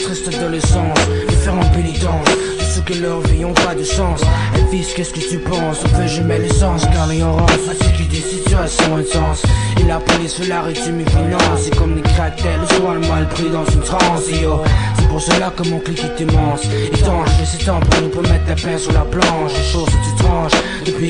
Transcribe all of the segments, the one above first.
triste adolescence, de faire en pénitence de ceux que leurs vies ont pas de sens. Elvis, qu'est-ce que tu penses? On fait jamais l'essence car l'ignorance fatigué des situations intenses. Et la police fait l'arrêt de mes finances. C'est comme les cracktails, le soir le mal pris dans une transe. Yo, c'est pour cela que mon clic est immense. Étanche, mais c'est temps pour nous peut mettre la pain sur la planche. Les choses que tu tranches depuis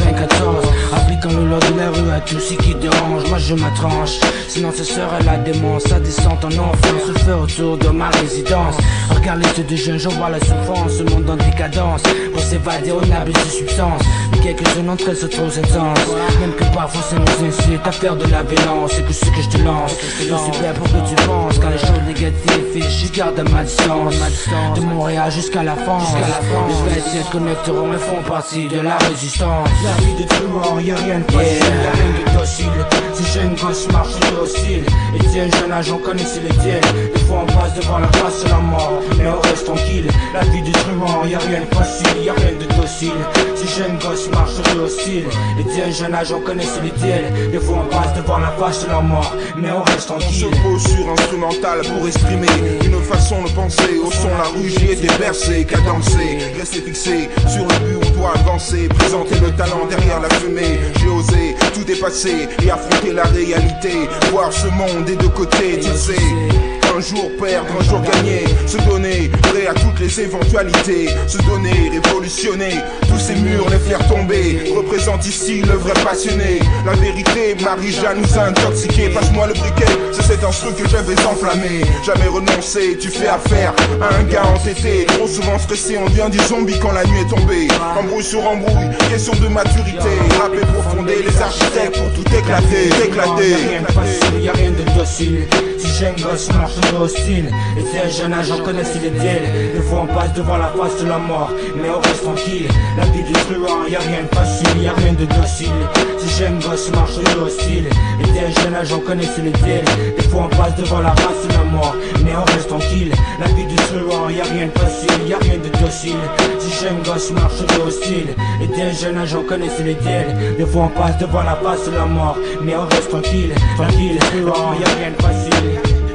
94. Appliquant le lot de la rue à tout ce qui dérange. Moi je m'attranche, sinon ce serait la démence. Ça descend en enfance, se fait autour de ma résidence. Regarde les yeux de jeunes, j'en vois la souffrance. Ce monde en décadence, pour s'évader on abuse de substances. Mais quelques-unes d'entre elles sont trop intenses. Même que parfois ça nous incite à faire de la violence. C'est que ce que je te lance, je suis prêt pour que tu penses. Quand les choses négatives, je garde à ma distance. De Montréal jusqu'à la France, les 27 connecteront et font partie de la résistance. La vie de truand, y'a rien de facile, y'a rien de docile. Ces jeunes gosses marchent sur hostile. Et tiens, jeune agent connaissez les tiennes. Des fois on passe devant la face de la mort, mais on reste tranquille. La vie de truand, y'a rien de facile, y'a rien de docile. Ces jeunes gosses marchent sur hostile. Et tiens, jeune agent connaissez les tiennes. Des fois on passe devant la face de la mort, mais on reste tranquille. On se pose sur instrumental pour exprimer une façon de penser. Au son la rue j'ai été bercé, cadencé, rester fixé sur le but on doit avancer. Présenter le talent derrière la fumée. J'ai osé tout dépasser et affronter la réalité. Voir ce monde des deux côtés, tu sais. Un jour perdre, un jour gagner, se donner, prêt à toutes les éventualités, se donner, révolutionner, tous ces murs, les faire tomber, représente ici le vrai passionné. La vérité, Marie-Jeanne nous a intoxiqués, passe-moi le briquet, c'est cet instru que je vais enflammer. Jamais renoncer, tu fais affaire à un gars entêté, trop souvent stressé, on devient des zombies quand la nuit est tombée. Embrouille sur embrouille, question de maturité, rapper profondé, les architectes pour tout éclater, éclater. Y'a rien de facile, y'a rien de docile. Si jeune gosse marche hostile, et c'est un jeune agent connaissez les tiennes. Des fois on passe devant la face de la mort, mais on reste tranquille. La vie du truand, y'a rien de facile, y'a rien de docile. Si jeune gosse marche hostile, et c'est un jeune agent connaissez les tiennes. Des fois on passe devant la face de la mort, mais on reste tranquille. La vie du truand, y'a rien de facile, y'a rien de docile. Si jeune gosse marche hostile, et c'est un jeune agent connaissez les tiennes. Des fois on passe devant la face de la mort, mais on reste tranquille. Tranquille, truand, y'a rien de facile.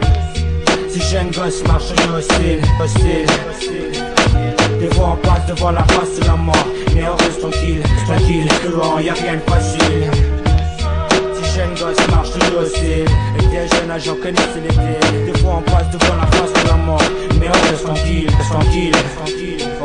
Si jeune gosse marche hostile, hostile. Des fois on passe devant la face de la mort, mais on reste tranquille, tranquille, truand, y'a rien de facile. Si jeune gosse marche hostile, et des jeunes agents connaissent les pieds. Des fois on passe devant la face de la mort, mais on reste tranquille, tranquille, tranquille.